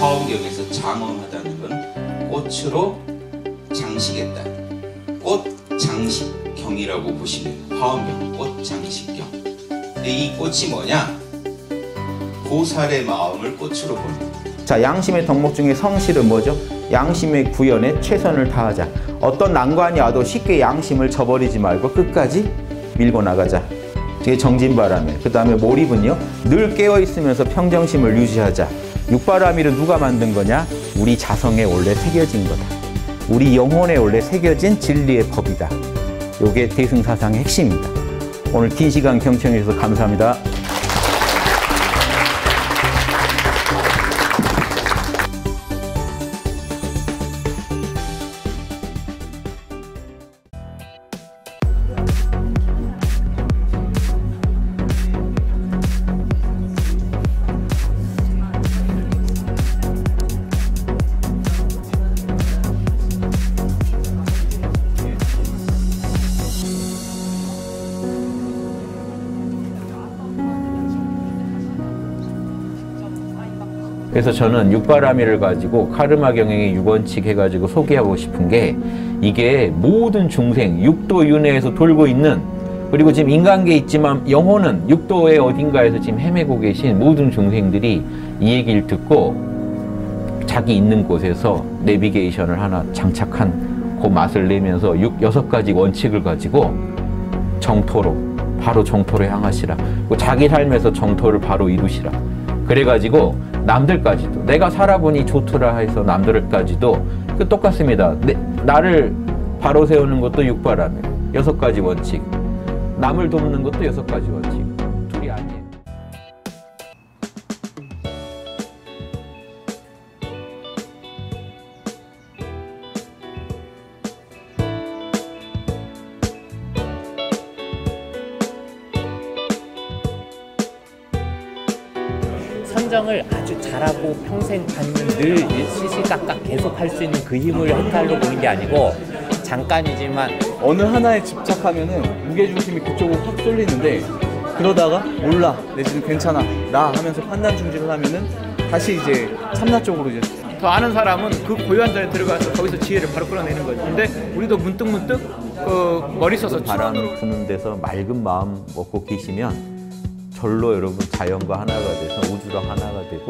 화엄경에서 장엄하다는 건 꽃으로 장식했다. 꽃장식경이라고 보시면 화엄경, 꽃장식경. 근데 이 꽃이 뭐냐? 보살의 마음을 꽃으로 보는 거예요. 자, 양심의 덕목 중에 성실은 뭐죠? 양심의 구현에 최선을 다하자. 어떤 난관이 와도 쉽게 양심을 저버리지 말고 끝까지 밀고 나가자. 이게 정진바람일. 그 다음에 몰입은요, 늘 깨어있으면서 평정심을 유지하자. 육바라밀은 누가 만든 거냐? 우리 자성에 원래 새겨진 거다. 우리 영혼에 원래 새겨진 진리의 법이다. 이게 대승사상의 핵심입니다. 오늘 긴 시간 경청해 주셔서 감사합니다. 그래서 저는 육바라밀을 가지고 카르마 경영의 6원칙 해가지고 소개하고 싶은 게, 이게 모든 중생, 육도 윤회에서 돌고 있는, 그리고 지금 인간계에 있지만 영혼은 육도의 어딘가에서 지금 헤매고 계신 모든 중생들이 이 얘기를 듣고 자기 있는 곳에서 내비게이션을 하나 장착한 그 맛을 내면서 6가지 원칙을 가지고 정토로, 바로 정토로 향하시라. 자기 삶에서 정토를 바로 이루시라. 그래가지고 남들까지도, 내가 살아보니 좋더라 해서 남들까지도 똑같습니다. 나를 바로 세우는 것도 육바라밀, 6가지 원칙. 남을 돕는 것도 6가지 원칙. 둘이 아니에요. 선정을 아주 잘하고 평생 받는, 늘 시시각각 계속 할 수 있는 그 힘을 해탈로 보는 게 아니고, 잠깐이지만 어느 하나에 집착하면은 무게중심이 그쪽으로 확 쏠리는데, 그러다가 몰라, 내지는 괜찮아, 나 하면서 판단 중지를 하면은 다시 이제 참나 쪽으로 이제 더 아는 사람은 그 고요한 자리에 들어가서 거기서 지혜를 바로 끌어내는 거죠. 근데 우리도 문득문득 그 머리 써서 바람 부는 데서 맑은 마음 먹고 계시면 절로 여러분 자연과 하나가 돼서 우주랑 하나가 되고,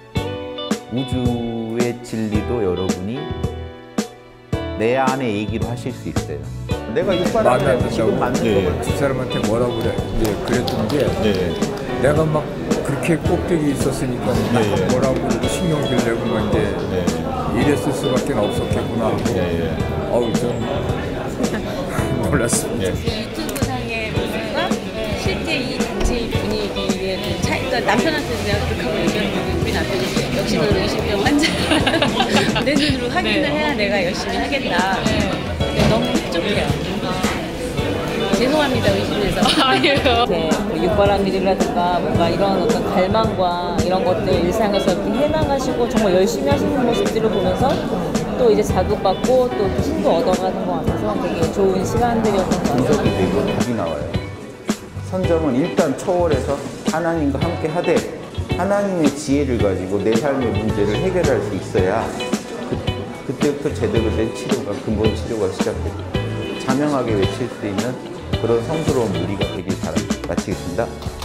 우주의 진리도 여러분이 내 안에 얘기로 하실 수 있어요. 내가 육바라밀 지금 만든 거거든. 두 사람한테 뭐라고 그랬던 게, 내가 막 그렇게 꼭대기 있었으니까 뭐라고 신경질 내고 막 이제 이랬을 수밖에 없었겠구나 하고, 어우 좀 놀랐습니다. 유튜브상의 모습과 실제 이 단체의 분위기의 그 차이. 그러니까 남편한테 내가 그렇게 하고 얘기하는 우리 남편이 역시 너는 의심병 환자. 내 눈으로 확인을 해야 내가 열심히 하겠다. 근데 너무 흡족해요. 죄송합니다, 의심해서. 아니에요. 육바라밀이라든가 뭔가 이런 어떤 갈망과 이런 것들 일상에서 이렇게 해나가시고 정말 열심히 하시는 모습들을 보면서 또 이제 자극받고 또 힘도 얻어가는 것 같아서 되게 좋은 시간들이었던 것 같아요. 분석이 되고 답이 나와요. 선정은 일단 초월해서 하나님과 함께 하되, 하나님의 지혜를 가지고 내 삶의 문제를 해결할 수 있어야 그때부터 제대로 된 치료가, 근본 치료가 시작되고 자명하게 외칠 수 있는 그런 성스러운 누리가 되길 바랍니다. 마치겠습니다.